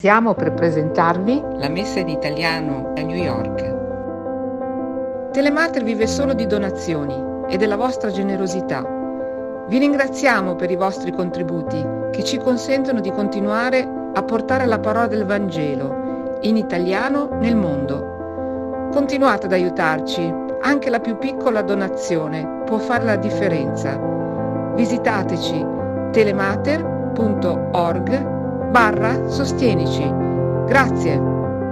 Stiamo per presentarvi la messa in italiano a New York. Telemater vive solo di donazioni e della vostra generosità. Vi ringraziamo per i vostri contributi che ci consentono di continuare a portare la parola del Vangelo in italiano nel mondo. Continuate ad aiutarci, anche la più piccola donazione può fare la differenza. Visitateci telemater.org/sostienici. Grazie.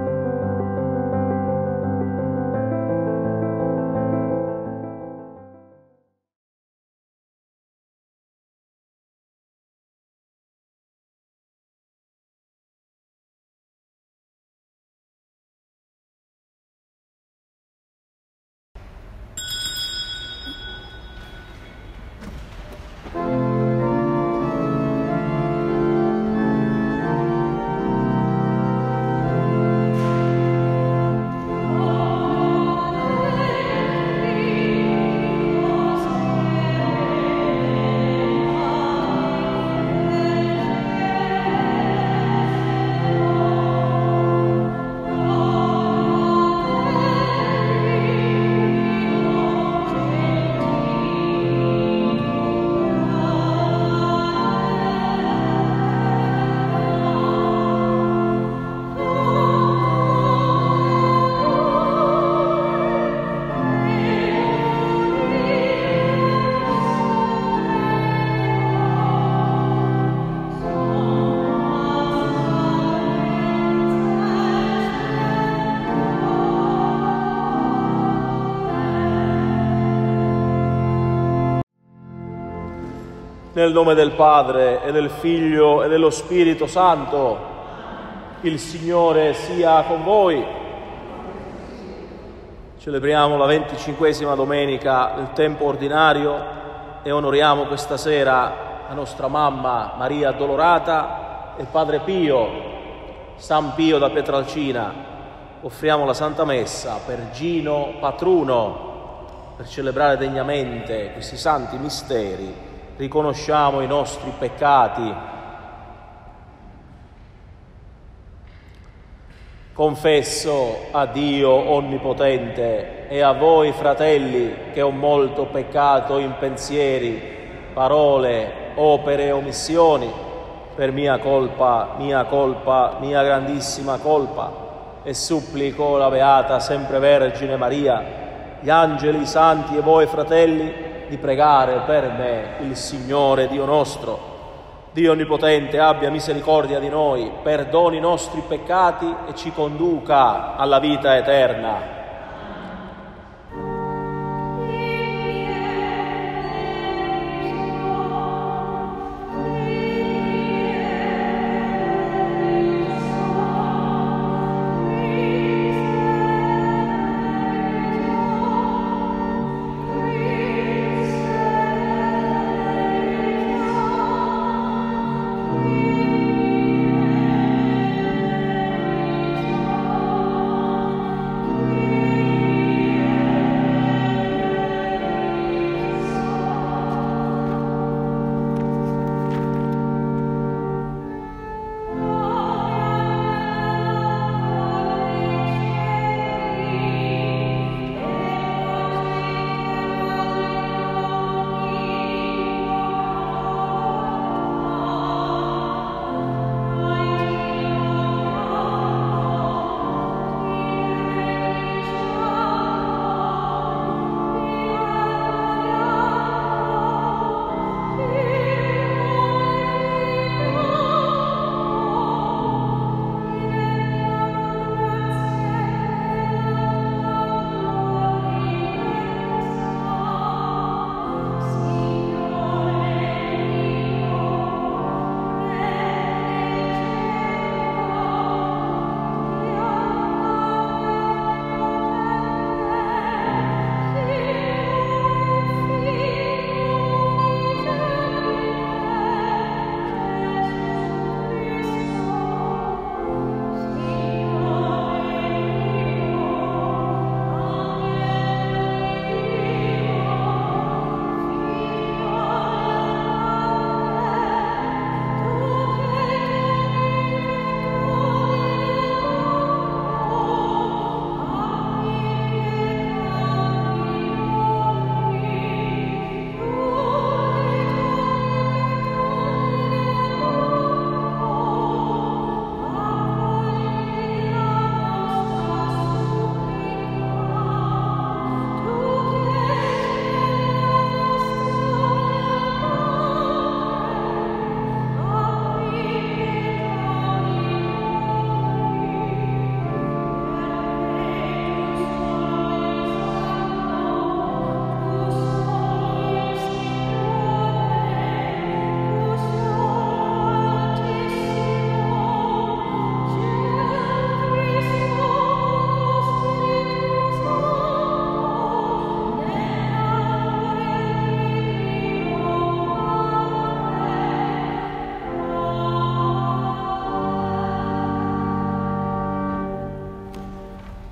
Nel nome del Padre e del Figlio e dello Spirito Santo, il Signore sia con voi. Celebriamo la 25esima domenica del tempo ordinario e onoriamo questa sera la nostra mamma Maria Addolorata e Padre Pio, San Pio da Pietralcina. Offriamo la Santa Messa per Gino Patruno, per celebrare degnamente questi santi misteri. Riconosciamo i nostri peccati. Confesso a Dio Onnipotente e a voi, fratelli, che ho molto peccato in pensieri, parole, opere e omissioni, per mia colpa, mia grandissima colpa, e supplico la Beata Sempre Vergine Maria, gli angeli, i santi e voi, fratelli, di pregare per me il Signore Dio nostro. Dio Onnipotente abbia misericordia di noi, perdoni i nostri peccati e ci conduca alla vita eterna.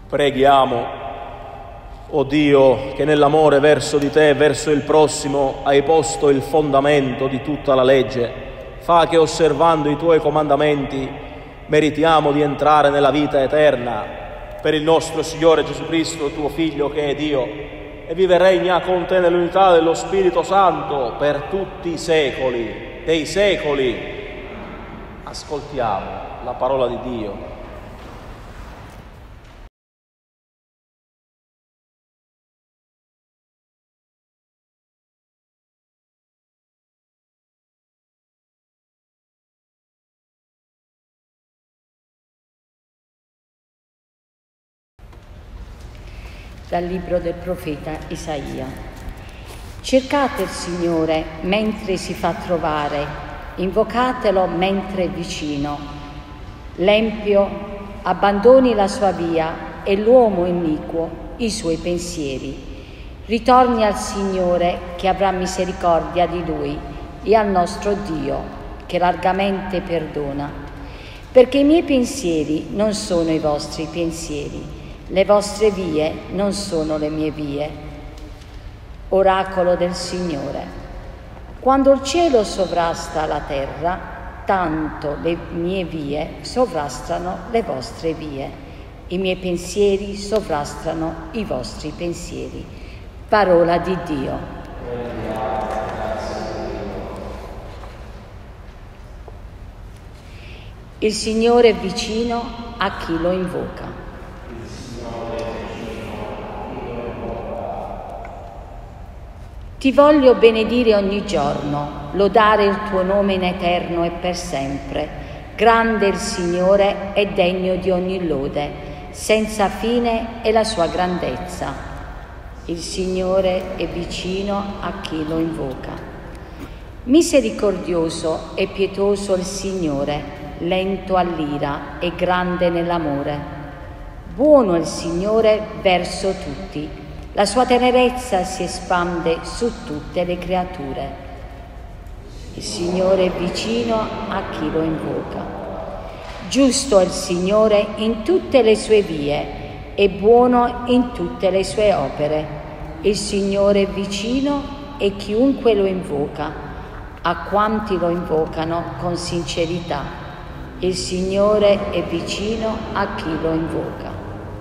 Preghiamo, o Dio, che nell'amore verso di te e verso il prossimo hai posto il fondamento di tutta la legge. Fa che osservando i tuoi comandamenti meritiamo di entrare nella vita eterna per il nostro Signore Gesù Cristo, tuo Figlio che è Dio, e vive e regna con te nell'unità dello Spirito Santo per tutti i secoli dei secoli. Ascoltiamo la parola di Dio. Dal libro del profeta Isaia. Cercate il Signore mentre si fa trovare, invocatelo mentre è vicino. L'empio abbandoni la sua via e l'uomo iniquo i suoi pensieri. Ritorni al Signore che avrà misericordia di lui e al nostro Dio che largamente perdona. Perché i miei pensieri non sono i vostri pensieri, le vostre vie non sono le mie vie. Oracolo del Signore. Quando il cielo sovrasta la terra, tanto le mie vie sovrastano le vostre vie. I miei pensieri sovrastano i vostri pensieri. Parola di Dio. Il Signore è vicino a chi lo invoca. Ti voglio benedire ogni giorno, lodare il tuo nome in eterno e per sempre. Grande il Signore e degno di ogni lode, senza fine è la sua grandezza. Il Signore è vicino a chi lo invoca. Misericordioso e pietoso il Signore, lento all'ira e grande nell'amore. Buono il Signore verso tutti. La sua tenerezza si espande su tutte le creature. Il Signore è vicino a chi lo invoca. Giusto è il Signore in tutte le sue vie e buono in tutte le sue opere. Il Signore è vicino e chiunque lo invoca, a quanti lo invocano con sincerità. Il Signore è vicino a chi lo invoca.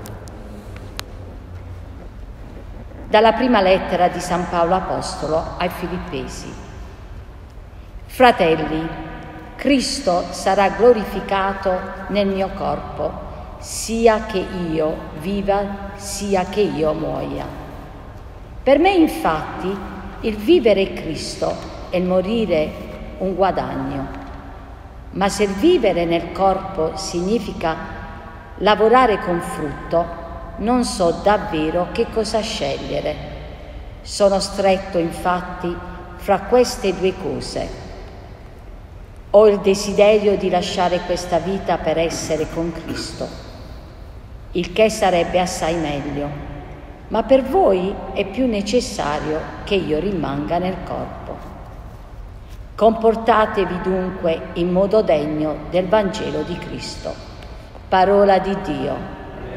Dalla prima lettera di San Paolo Apostolo ai Filippesi. Fratelli, Cristo sarà glorificato nel mio corpo, sia che io viva, sia che io muoia. Per me, infatti, il vivere è Cristo e il morire un guadagno. Ma se il vivere nel corpo significa lavorare con frutto, non so davvero che cosa scegliere. Sono stretto, infatti, fra queste due cose. Ho il desiderio di lasciare questa vita per essere con Cristo, il che sarebbe assai meglio, ma per voi è più necessario che io rimanga nel corpo. Comportatevi dunque in modo degno del Vangelo di Cristo. Parola di Dio.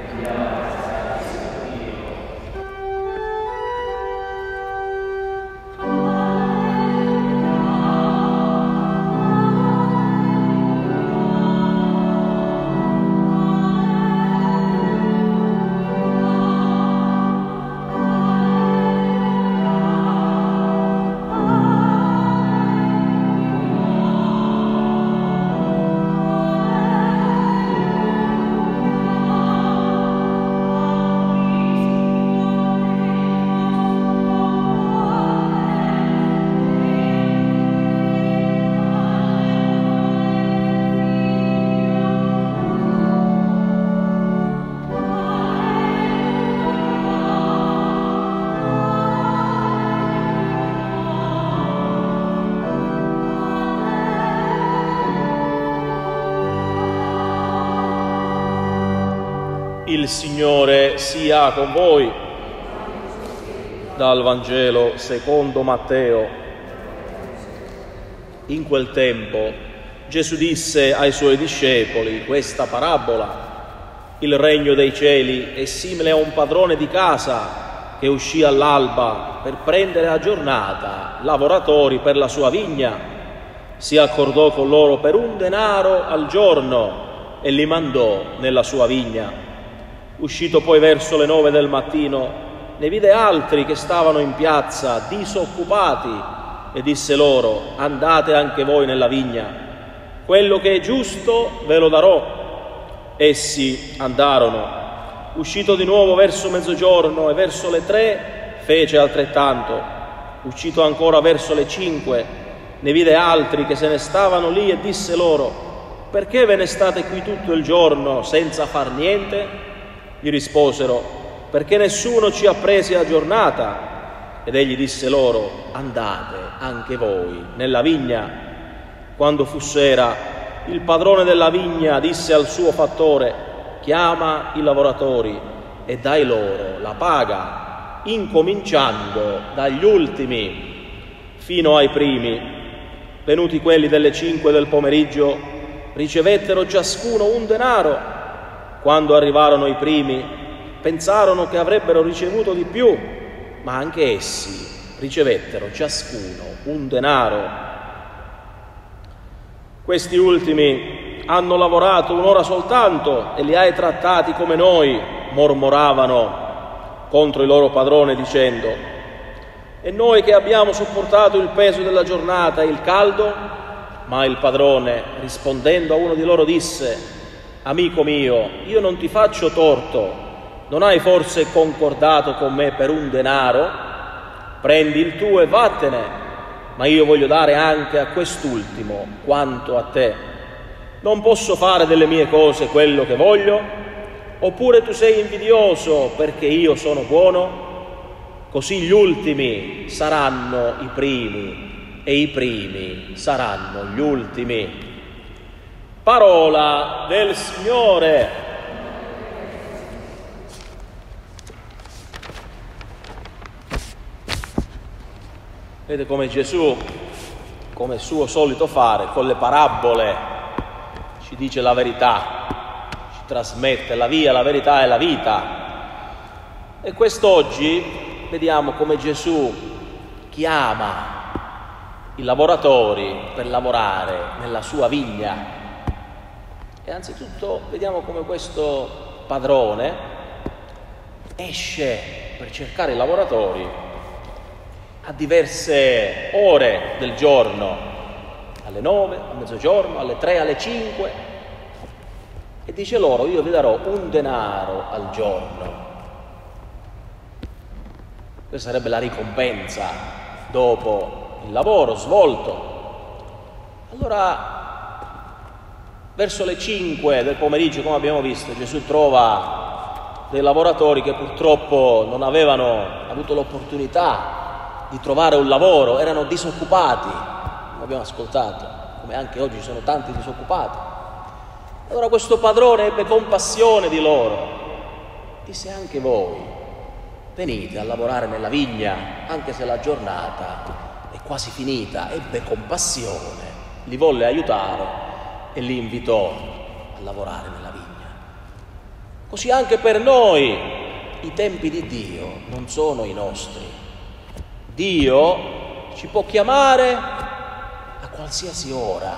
Il Signore sia con voi. Dal Vangelo secondo Matteo. In quel tempo Gesù disse ai suoi discepoli questa parabola: Il regno dei cieli è simile a un padrone di casa che uscì all'alba per prendere a giornata lavoratori per la sua vigna. Si accordò con loro per 1 denaro al giorno e li mandò nella sua vigna. Uscito poi verso le 9 del mattino, ne vide altri che stavano in piazza disoccupati e disse loro: andate anche voi nella vigna, quello che è giusto ve lo darò. Essi andarono. Uscito di nuovo verso mezzogiorno e verso le 3 fece altrettanto. Uscito ancora verso le 5 ne vide altri che se ne stavano lì e disse loro: perché ve ne state qui tutto il giorno senza far niente? Gli risposero: perché nessuno ci ha presi a giornata. Ed egli disse loro: andate anche voi nella vigna. Quando fu sera, il padrone della vigna disse al suo fattore: chiama i lavoratori e dai loro la paga, incominciando dagli ultimi fino ai primi. Venuti quelli delle 5 del pomeriggio, ricevettero ciascuno 1 denaro. Quando arrivarono i primi, pensarono che avrebbero ricevuto di più, ma anche essi ricevettero ciascuno 1 denaro. Questi ultimi hanno lavorato 1 ora soltanto e li hai trattati come noi, mormoravano contro il loro padrone dicendo: e noi che abbiamo sopportato il peso della giornata e il caldo? Ma il padrone, rispondendo a uno di loro, disse: amico mio, io non ti faccio torto, non hai forse concordato con me per 1 denaro? Prendi il tuo e vattene. Ma io voglio dare anche a quest'ultimo quanto a te. Non posso fare delle mie cose quello che voglio? Oppure tu sei invidioso perché io sono buono? Così gli ultimi saranno i primi e i primi saranno gli ultimi. Parola del Signore. Vedete come Gesù, come è suo solito fare, con le parabole ci dice la verità, ci trasmette la via, la verità e la vita. E quest'oggi vediamo come Gesù chiama i lavoratori per lavorare nella sua vigna. E anzitutto vediamo come questo padrone esce per cercare i lavoratori a diverse ore del giorno, alle 9, a mezzogiorno, alle 3, alle 5, e dice loro: io vi darò 1 denaro al giorno. Questa sarebbe la ricompensa dopo il lavoro svolto. Allora, verso le 5 del pomeriggio, come abbiamo visto, Gesù trova dei lavoratori che purtroppo non avevano avuto l'opportunità di trovare un lavoro, erano disoccupati, come abbiamo ascoltato, come anche oggi ci sono tanti disoccupati. Allora questo padrone ebbe compassione di loro, disse: anche voi venite a lavorare nella vigna, anche se la giornata è quasi finita. Ebbe compassione, li volle aiutare e li invitò a lavorare nella vigna. Così anche per noi i tempi di Dio non sono i nostri. Dio ci può chiamare a qualsiasi ora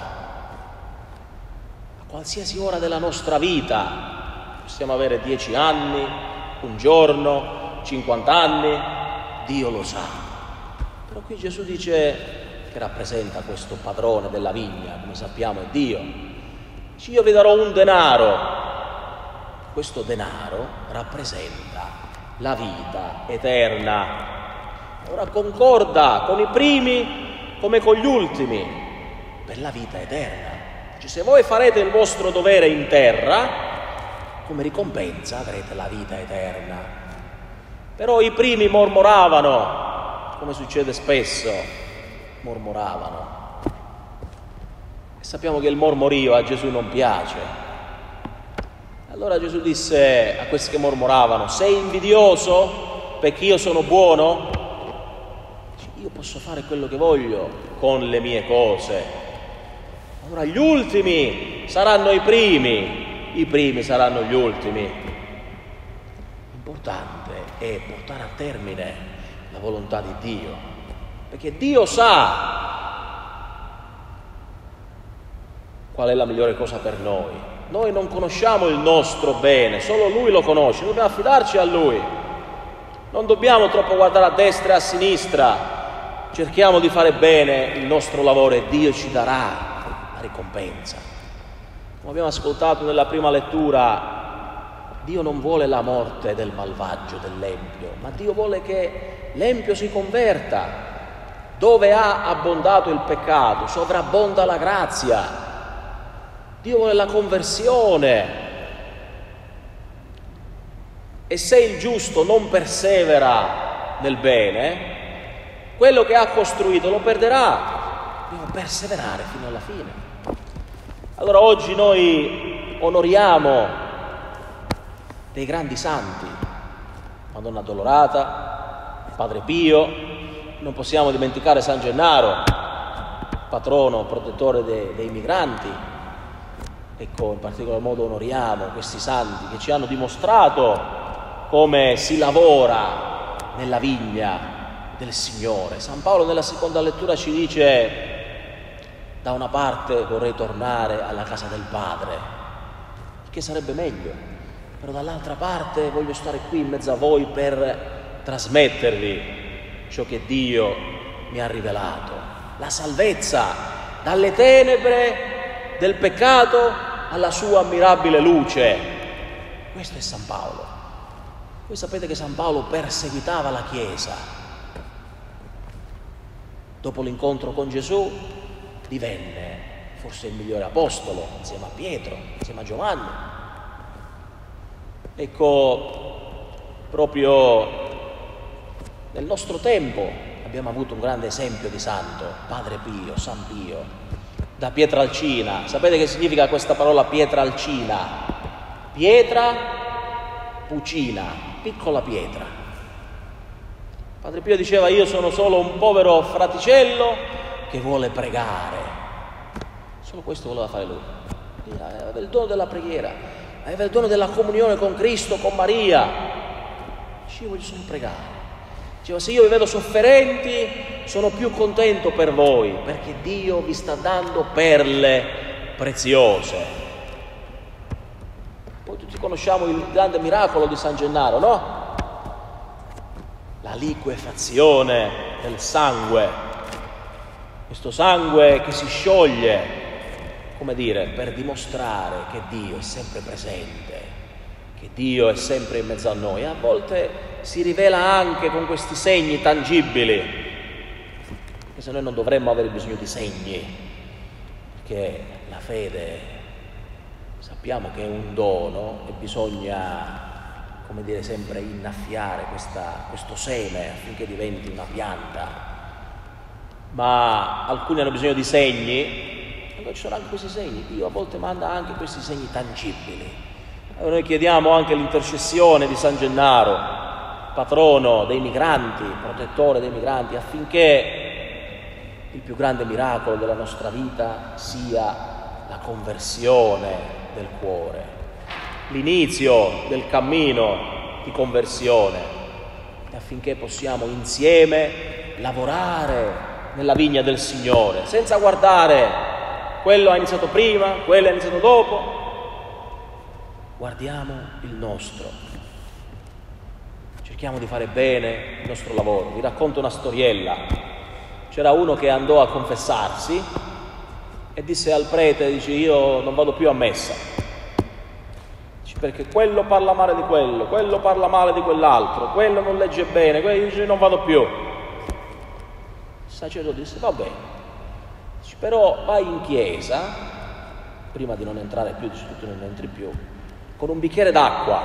della nostra vita. Possiamo avere 10 anni, 1 giorno, 50 anni, Dio lo sa. Però qui Gesù dice, che rappresenta questo padrone della vigna, come sappiamo è Dio, dice: io vi darò 1 denaro. Questo denaro rappresenta la vita eterna. Ora concorda con i primi come con gli ultimi per la vita eterna. Cioè, se voi farete il vostro dovere in terra, come ricompensa avrete la vita eterna. Però i primi mormoravano, come succede spesso, mormoravano. E sappiamo che il mormorio a Gesù non piace. Allora Gesù disse a questi che mormoravano: sei invidioso perché io sono buono? Io posso fare quello che voglio con le mie cose. Allora gli ultimi saranno i primi i primi saranno gli ultimi. L'importante è portare a termine la volontà di Dio, perché Dio sa qual è la migliore cosa per noi. Noi non conosciamo il nostro bene, solo Lui lo conosce, dobbiamo affidarci a Lui. Non dobbiamo troppo guardare a destra e a sinistra, cerchiamo di fare bene il nostro lavoro e Dio ci darà la ricompensa. Come abbiamo ascoltato nella prima lettura, Dio non vuole la morte del malvagio, dell'empio, ma Dio vuole che l'empio si converta. Dove ha abbondato il peccato, sovrabbonda la grazia. Dio vuole la conversione. E se il giusto non persevera nel bene, quello che ha costruito lo perderà. Dobbiamo perseverare fino alla fine. Allora oggi noi onoriamo dei grandi santi, Madonna Addolorata, Padre Pio, non possiamo dimenticare San Gennaro, patrono, protettore dei migranti. Ecco, in particolar modo onoriamo questi santi che ci hanno dimostrato come si lavora nella vigna del Signore. San Paolo nella seconda lettura ci dice: da una parte vorrei tornare alla casa del Padre, che sarebbe meglio, però dall'altra parte voglio stare qui in mezzo a voi per trasmettervi ciò che Dio mi ha rivelato, la salvezza dalle tenebre del peccato alla sua ammirabile luce. Questo è San Paolo. Voi sapete che San Paolo perseguitava la Chiesa. Dopo l'incontro con Gesù divenne forse il migliore apostolo, insieme a Pietro, insieme a Giovanni. Ecco, proprio nel nostro tempo abbiamo avuto un grande esempio di santo, Padre Pio, San Pio, da Pietralcina. Sapete che significa questa parola Pietralcina? Pietra pucina, piccola pietra. Padre Pio diceva: io sono solo un povero fraticello che vuole pregare. Solo questo voleva fare lui. Aveva il dono della preghiera, aveva il dono della comunione con Cristo, con Maria. Io voglio solo pregare. Diceva: se io vi vedo sofferenti sono più contento per voi, perché Dio vi sta dando perle preziose. Poi tutti conosciamo il grande miracolo di San Gennaro, no? La liquefazione del sangue, questo sangue che si scioglie, come dire, per dimostrare che Dio è sempre presente, che Dio è sempre in mezzo a noi. A volte si rivela anche con questi segni tangibili, perché se noi non dovremmo avere bisogno di segni, perché la fede sappiamo che è un dono e bisogna, come dire, sempre innaffiare questo seme affinché diventi una pianta. Ma alcuni hanno bisogno di segni, allora ci sono anche questi segni. Dio a volte manda anche questi segni tangibili. Allora noi chiediamo anche l'intercessione di San Gennaro, patrono dei migranti, protettore dei migranti, affinché il più grande miracolo della nostra vita sia la conversione del cuore, l'inizio del cammino di conversione, affinché possiamo insieme lavorare nella vigna del Signore, senza guardare quello ha iniziato prima, quello ha iniziato dopo. Guardiamo il nostro. Cerchiamo di fare bene il nostro lavoro. Vi racconto una storiella. C'era uno che andò a confessarsi e disse al prete, dice: io non vado più a messa, dice, perché quello parla male di quello parla male di quell'altro, quello non legge bene, quello dice non vado più. Il sacerdote disse: va bene, dice, però vai in chiesa, prima di non entrare più, dice, tu non entri più, con un bicchiere d'acqua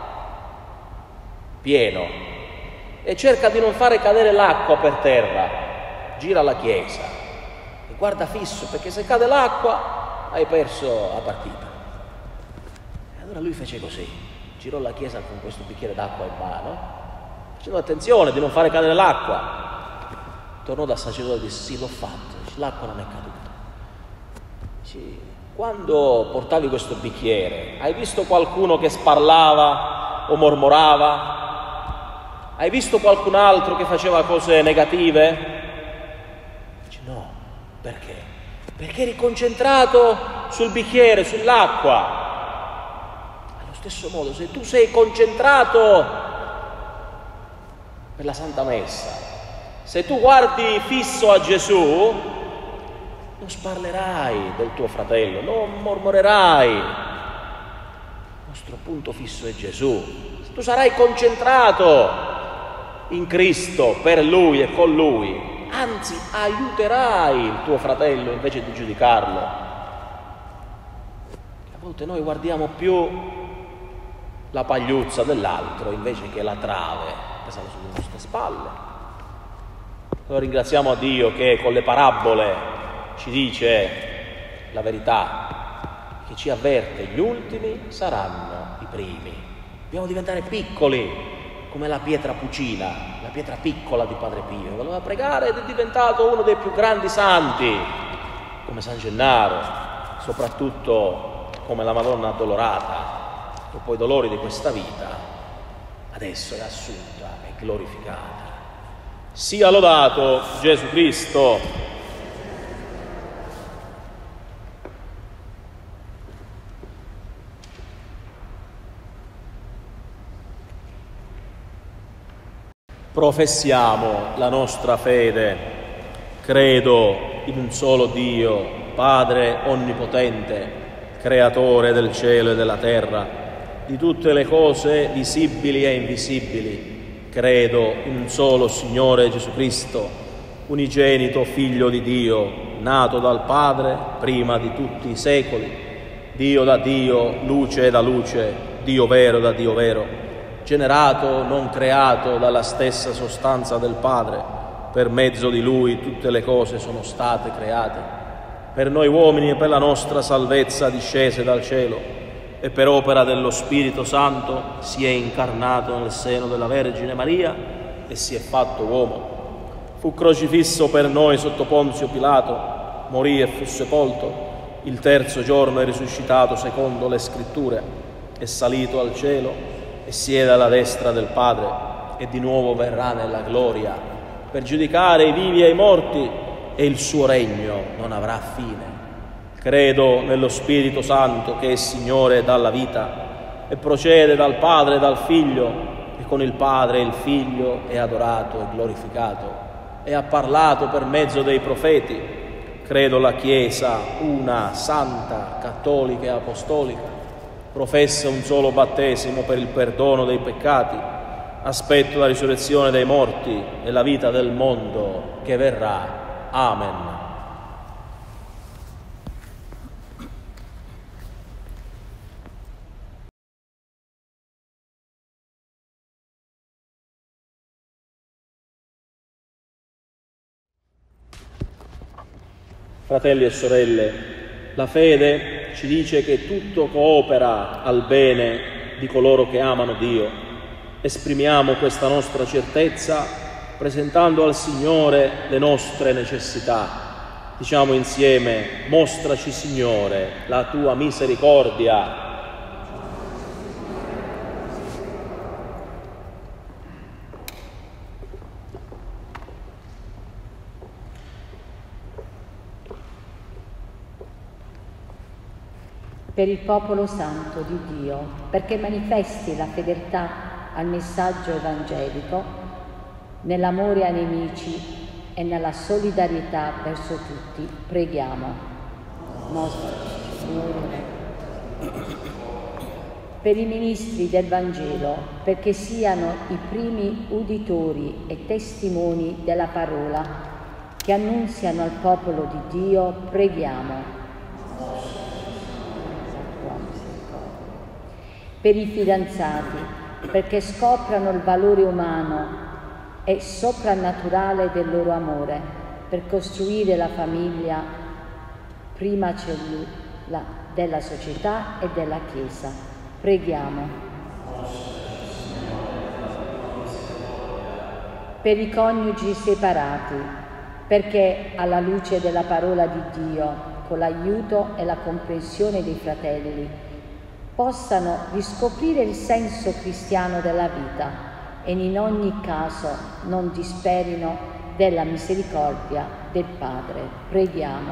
pieno e cerca di non fare cadere l'acqua per terra. Gira la chiesa e guarda fisso, perché se cade l'acqua hai perso la partita. E allora lui fece così, girò la chiesa con questo bicchiere d'acqua in mano, facendo attenzione di non fare cadere l'acqua. Tornò dal sacerdote e disse: sì, l'ho fatto. Dice: l'acqua non è caduta. Dice: quando portavi questo bicchiere, hai visto qualcuno che sparlava o mormorava? Hai visto qualcun altro che faceva cose negative? Dici no, perché? Perché eri concentrato sul bicchiere, sull'acqua. Allo stesso modo, se tu sei concentrato per la Santa Messa, se tu guardi fisso a Gesù, non sparlerai del tuo fratello, non mormorerai. Il nostro punto fisso è Gesù. Se tu sarai concentrato in Cristo, per Lui e con Lui, anzi aiuterai il tuo fratello invece di giudicarlo. A volte noi guardiamo più la pagliuzza dell'altro invece che la trave che sta sulle nostre spalle. Noi ringraziamo a Dio che con le parabole ci dice la verità, che ci avverte: gli ultimi saranno i primi. Dobbiamo diventare piccoli come la pietra pucina, la pietra piccola di Padre Pio. Voleva pregare ed è diventato uno dei più grandi santi, come San Gennaro, soprattutto come la Madonna Addolorata. Dopo i dolori di questa vita, adesso è assunta e glorificata. Sia lodato Gesù Cristo. Professiamo la nostra fede. Credo in un solo Dio, Padre onnipotente, creatore del cielo e della terra, di tutte le cose visibili e invisibili. Credo in un solo Signore Gesù Cristo, unigenito Figlio di Dio, nato dal Padre prima di tutti i secoli, Dio da Dio, luce da luce, Dio vero da Dio vero, generato, non creato, dalla stessa sostanza del Padre. Per mezzo di Lui tutte le cose sono state create. Per noi uomini e per la nostra salvezza discese dal cielo, e per opera dello Spirito Santo si è incarnato nel seno della Vergine Maria e si è fatto uomo. Fu crocifisso per noi sotto Ponzio Pilato, morì e fu sepolto. Il terzo giorno è risuscitato secondo le Scritture, è salito al cielo e siede alla destra del Padre, e di nuovo verrà nella gloria per giudicare i vivi e i morti, e il suo regno non avrà fine. Credo nello Spirito Santo, che è Signore dalla vita e procede dal Padre e dal Figlio, e con il Padre e il Figlio è adorato e glorificato, e ha parlato per mezzo dei profeti. Credo la Chiesa una, santa, cattolica e apostolica. Professa un solo battesimo per il perdono dei peccati, aspetto la risurrezione dei morti e la vita del mondo che verrà. Amen. Fratelli e sorelle, la fede ci dice che tutto coopera al bene di coloro che amano Dio. Esprimiamo questa nostra certezza presentando al Signore le nostre necessità. Diciamo insieme: mostraci, Signore, la tua misericordia. Per il popolo santo di Dio, perché manifesti la fedeltà al messaggio evangelico, nell'amore ai nemici e nella solidarietà verso tutti, preghiamo. Per i ministri del Vangelo, perché siano i primi uditori e testimoni della parola che annunziano al popolo di Dio, preghiamo. Per i fidanzati, perché scoprano il valore umano e soprannaturale del loro amore, per costruire la famiglia, prima cellula della società e della Chiesa. Preghiamo. Per i coniugi separati, perché alla luce della parola di Dio, con l'aiuto e la comprensione dei fratelli, possano riscoprire il senso cristiano della vita e in ogni caso non disperino della misericordia del Padre. Preghiamo.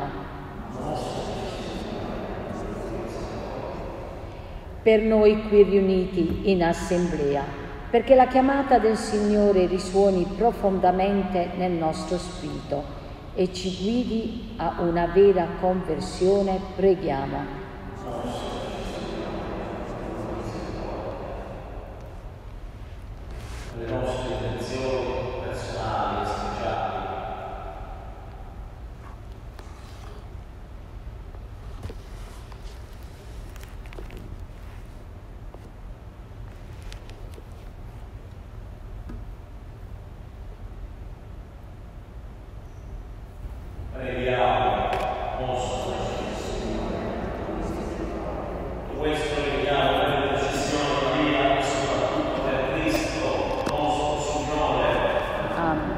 Per noi qui riuniti in assemblea, perché la chiamata del Signore risuoni profondamente nel nostro spirito e ci guidi a una vera conversione, preghiamo. Le nostre intenzioni personali e speciali. Preghiamo, nostro Signore. Questo preghiamo per l'intercessione di Maria e soprattutto per Cristo, nostro Signore. Amen.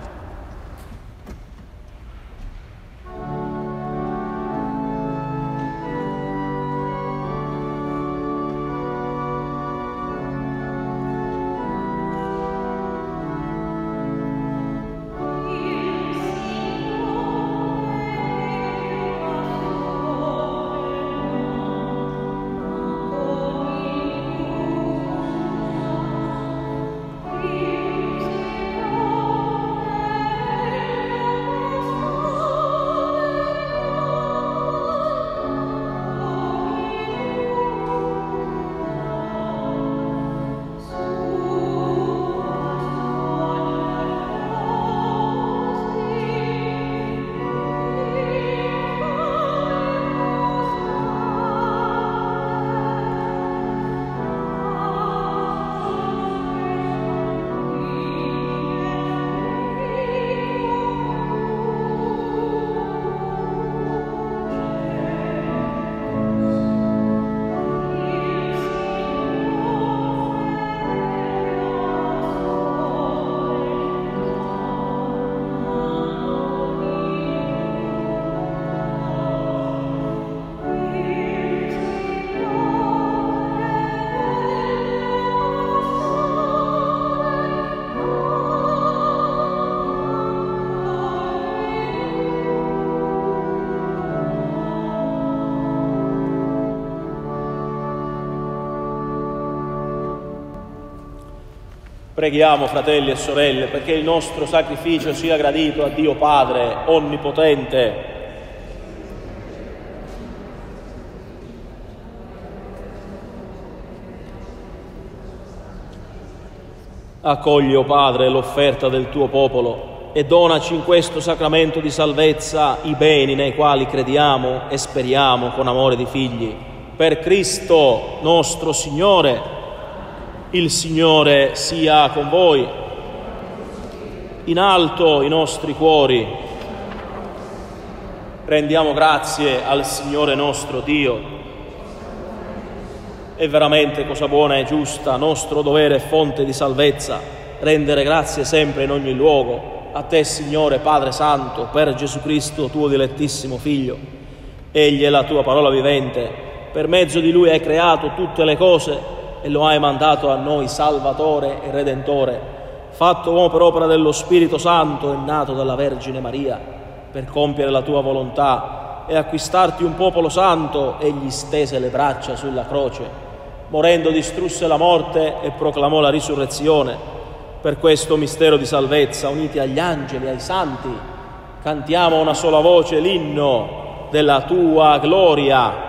Preghiamo, fratelli e sorelle, perché il nostro sacrificio sia gradito a Dio Padre Onnipotente. Accogli, o Padre, l'offerta del tuo popolo e donaci in questo sacramento di salvezza i beni nei quali crediamo e speriamo con amore di figli. Per Cristo nostro Signore. Il Signore sia con voi. In alto i nostri cuori. Rendiamo grazie al Signore nostro Dio. È veramente cosa buona e giusta, nostro dovere e fonte di salvezza, rendere grazie sempre in ogni luogo a Te, Signore Padre Santo, per Gesù Cristo, Tuo dilettissimo Figlio. Egli è la Tua parola vivente, per mezzo di Lui hai creato tutte le cose e lo hai mandato a noi Salvatore e Redentore, fatto uomo per opera dello Spirito Santo e nato dalla Vergine Maria, per compiere la tua volontà e acquistarti un popolo santo. Egli stese le braccia sulla croce, morendo distrusse la morte e proclamò la risurrezione. Per questo mistero di salvezza, uniti agli angeli e ai santi, cantiamo a una sola voce l'inno della tua gloria.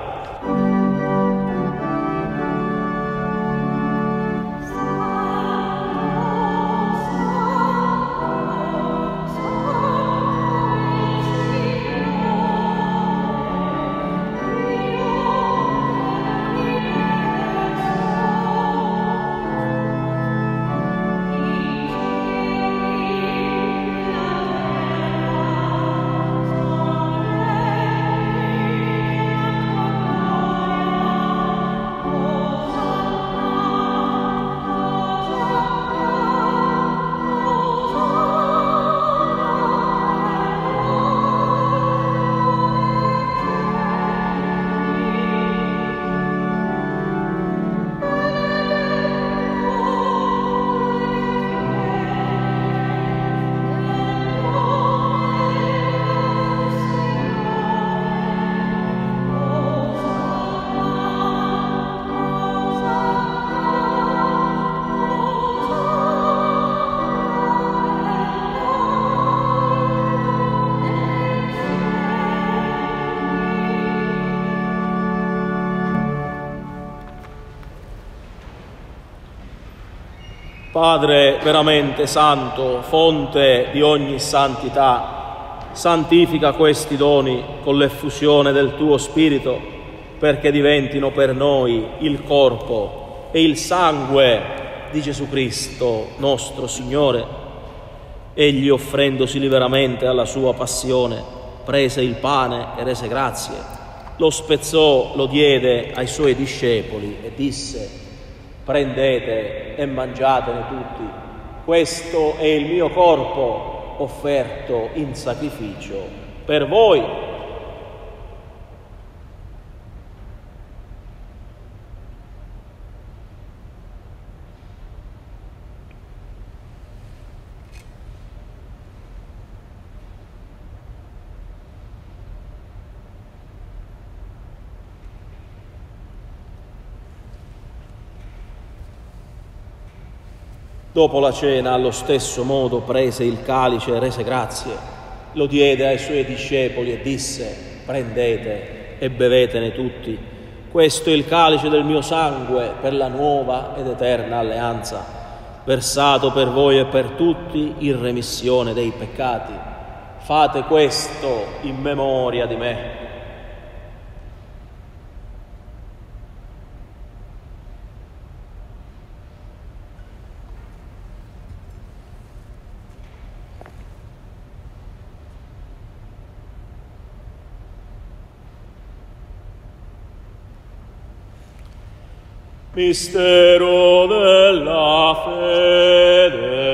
Padre veramente santo, fonte di ogni santità, santifica questi doni con l'effusione del tuo Spirito, perché diventino per noi il corpo e il sangue di Gesù Cristo, nostro Signore. Egli, offrendosi liberamente alla sua passione, prese il pane e rese grazie, lo spezzò, lo diede ai suoi discepoli e disse: prendete e mangiatene tutti, questo è il mio corpo offerto in sacrificio per voi. Dopo la cena, allo stesso modo, prese il calice e rese grazie, lo diede ai suoi discepoli e disse: prendete e bevetene tutti, questo è il calice del mio sangue per la nuova ed eterna alleanza, versato per voi e per tutti in remissione dei peccati. Fate questo in memoria di me. Mistero della fede.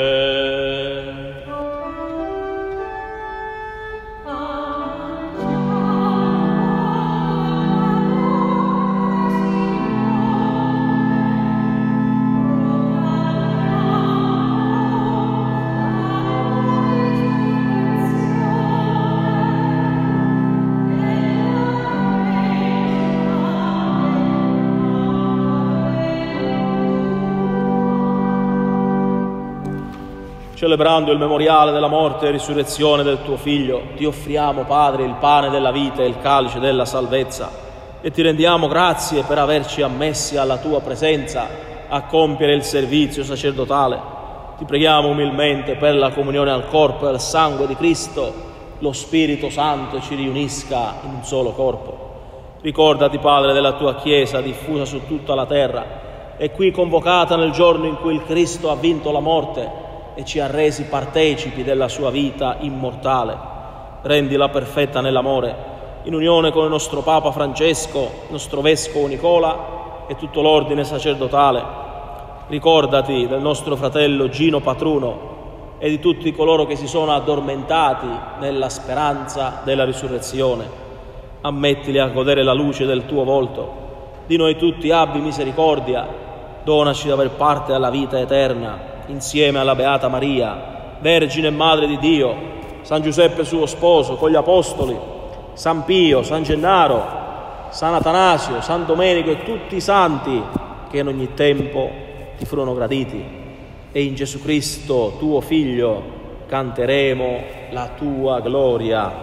Celebrando il memoriale della morte e risurrezione del tuo Figlio, ti offriamo, Padre, il pane della vita e il calice della salvezza e ti rendiamo grazie per averci ammessi alla tua presenza a compiere il servizio sacerdotale. Ti preghiamo umilmente per la comunione al corpo e al sangue di Cristo, lo Spirito Santo ci riunisca in un solo corpo. Ricordati, Padre, della tua Chiesa diffusa su tutta la terra e qui convocata nel giorno in cui il Cristo ha vinto la morte e ci ha resi partecipi della sua vita immortale. Rendila perfetta nell'amore, in unione con il nostro Papa Francesco, nostro Vescovo Nicola e tutto l'ordine sacerdotale. Ricordati del nostro fratello Gino Patruno e di tutti coloro che si sono addormentati nella speranza della risurrezione. Ammettili a godere la luce del tuo volto. Di noi tutti abbi misericordia, donaci di aver parte alla vita eterna, insieme alla Beata Maria, Vergine e Madre di Dio, San Giuseppe suo sposo, con gli Apostoli, San Pio, San Gennaro, San Atanasio, San Domenico e tutti i santi che in ogni tempo ti furono graditi. E in Gesù Cristo, tuo Figlio, canteremo la tua gloria.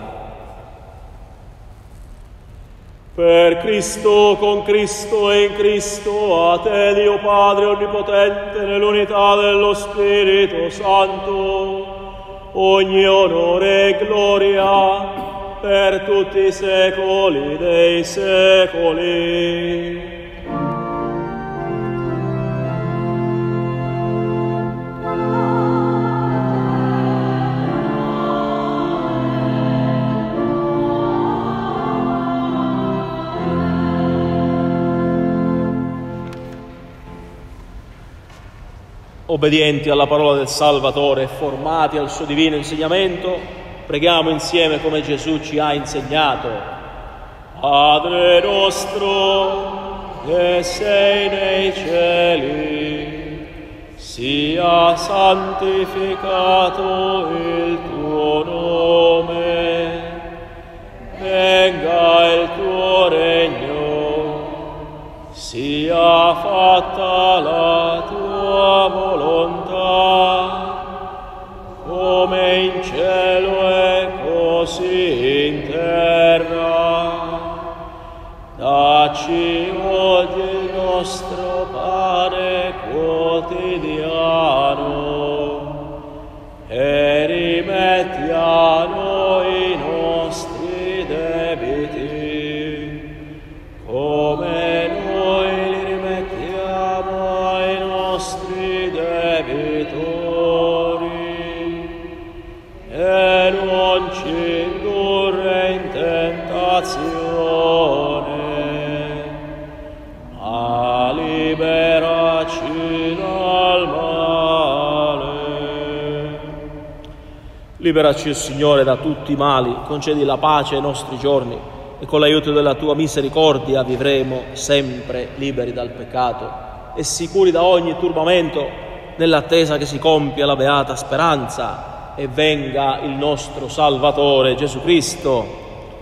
Per Cristo, con Cristo e in Cristo, a te Dio Padre Onnipotente, nell'unità dello Spirito Santo, ogni onore e gloria per tutti i secoli dei secoli. Obbedienti alla parola del Salvatore e formati al suo divino insegnamento, preghiamo insieme come Gesù ci ha insegnato. Padre nostro, che sei nei cieli, sia santificato il tuo nome, venga il tuo regno, sia fatta la tua volontà, come in cielo e così in terra. Dacci oggi il nostro pane quotidiano liberaci dal male. Liberaci, Signore, da tutti i mali, concedi la pace ai nostri giorni e con l'aiuto della Tua misericordia vivremo sempre liberi dal peccato e sicuri da ogni turbamento, nell'attesa che si compia la beata speranza e venga il nostro Salvatore Gesù Cristo.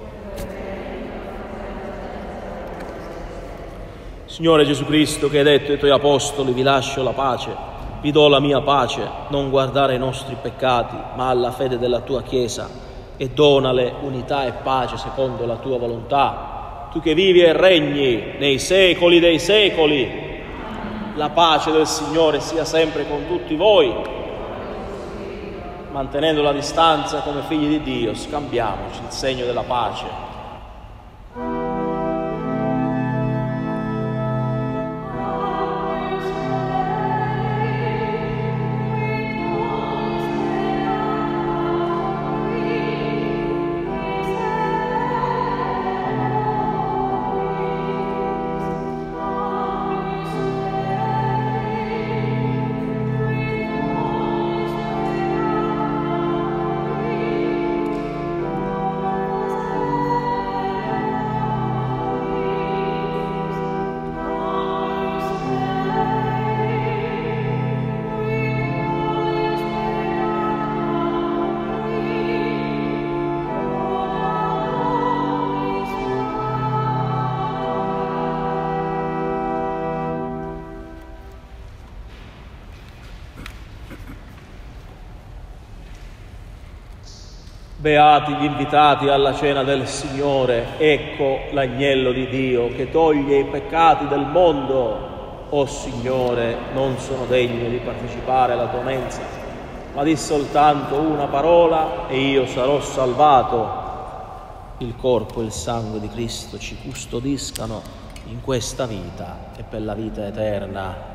Signore Gesù Cristo, che hai detto ai Tuoi Apostoli: vi lascio la pace, vi do la mia pace, non guardare ai nostri peccati, ma alla fede della Tua Chiesa, e donale unità e pace secondo la Tua volontà. Tu che vivi e regni nei secoli dei secoli, la pace del Signore sia sempre con tutti voi. Mantenendo la distanza come figli di Dio, scambiamoci il segno della pace. Beati gli invitati alla cena del Signore, ecco l'agnello di Dio che toglie i peccati del mondo. O Signore, non sono degno di partecipare alla tua mensa, ma di soltanto una parola e io sarò salvato. Il corpo e il sangue di Cristo ci custodiscano in questa vita e per la vita eterna.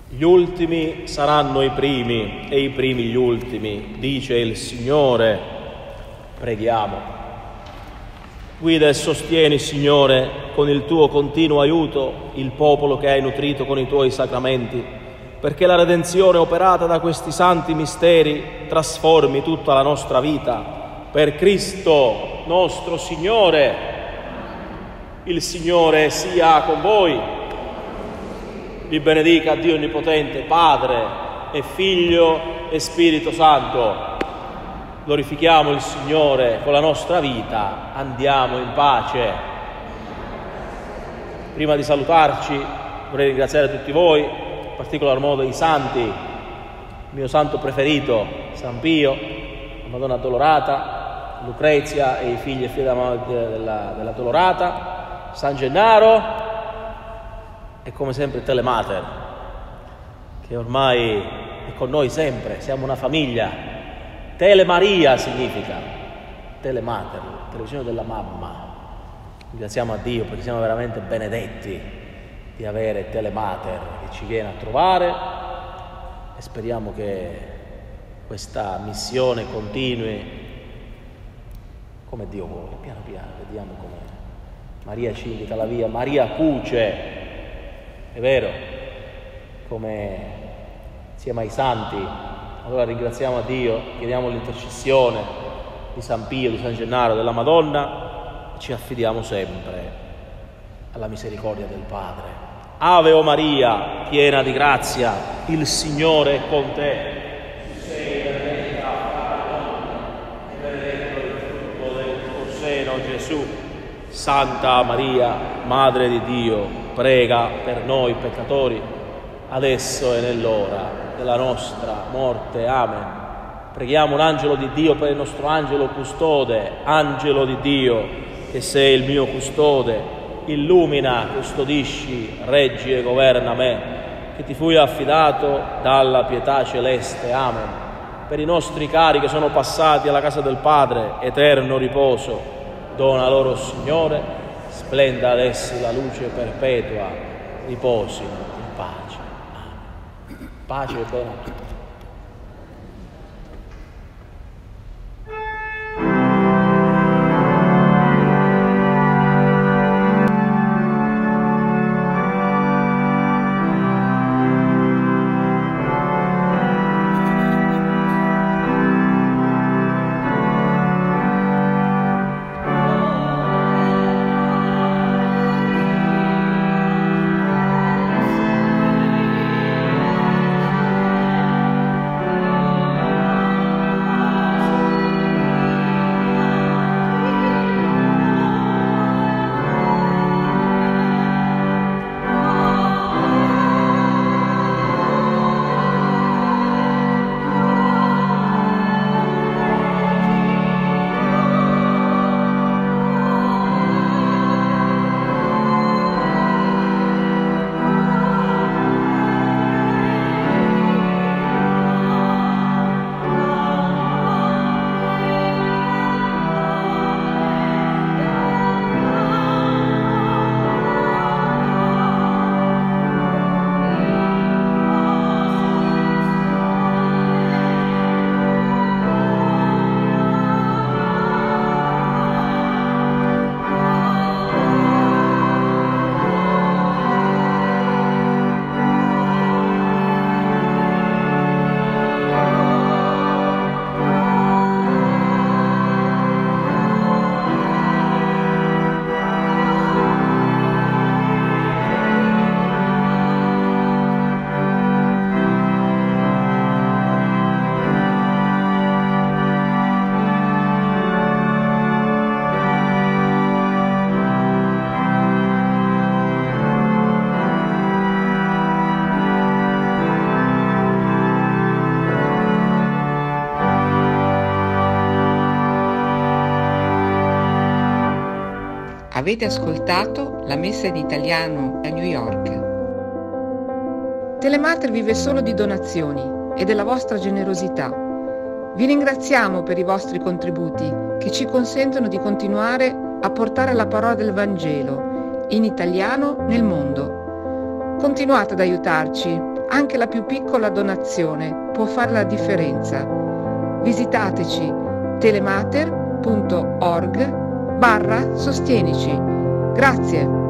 Gli ultimi saranno i primi e i primi gli ultimi, dice il Signore. Preghiamo. Guida e sostieni, Signore, con il tuo continuo aiuto il popolo che hai nutrito con i tuoi sacramenti, perché la redenzione operata da questi santi misteri trasformi tutta la nostra vita. Per Cristo nostro Signore. Il Signore sia con voi. Vi benedica Dio Onnipotente, Padre e Figlio e Spirito Santo. Glorifichiamo il Signore con la nostra vita, andiamo in pace. Prima di salutarci vorrei ringraziare tutti voi, in particolar modo i santi, il mio santo preferito, San Pio, la Madonna Addolorata, Lucrezia e i figli e figlie della Addolorata, San Gennaro e come sempre Telemater, che ormai è con noi sempre, siamo una famiglia. Telemaria significa Telemater, televisione della mamma. Ringraziamo a Dio perché siamo veramente benedetti di avere Telemater che ci viene a trovare e speriamo che questa missione continui come Dio vuole, piano piano, vediamo come Maria ci indica la via, Maria cuce, è vero, come insieme ai santi. Allora ringraziamo a Dio, chiediamo l'intercessione di San Pio, di San Gennaro, della Madonna e ci affidiamo sempre alla misericordia del Padre. Ave o Maria, piena di grazia, il Signore è con te. Sei benedetta fra le donne e benedetto il frutto del tuo seno, Gesù. Santa Maria, Madre di Dio, prega per noi peccatori, adesso e nell'ora della nostra morte. Amen. Preghiamo l'angelo di Dio per il nostro angelo custode. Angelo di Dio, che sei il mio custode, illumina, custodisci, reggi e governa me, che ti fui affidato dalla pietà celeste. Amen. Per i nostri cari che sono passati alla casa del Padre, eterno riposo, dona loro, Signore, splenda ad essi la luce perpetua, riposino in pace. Pace e bene a tutti. Avete ascoltato la messa in italiano a New York. Telemater vive solo di donazioni e della vostra generosità. Vi ringraziamo per i vostri contributi che ci consentono di continuare a portare la parola del Vangelo in italiano nel mondo. Continuate ad aiutarci Anche la più piccola donazione può fare la differenza. Visitateci telemater.org/sostienici. Grazie.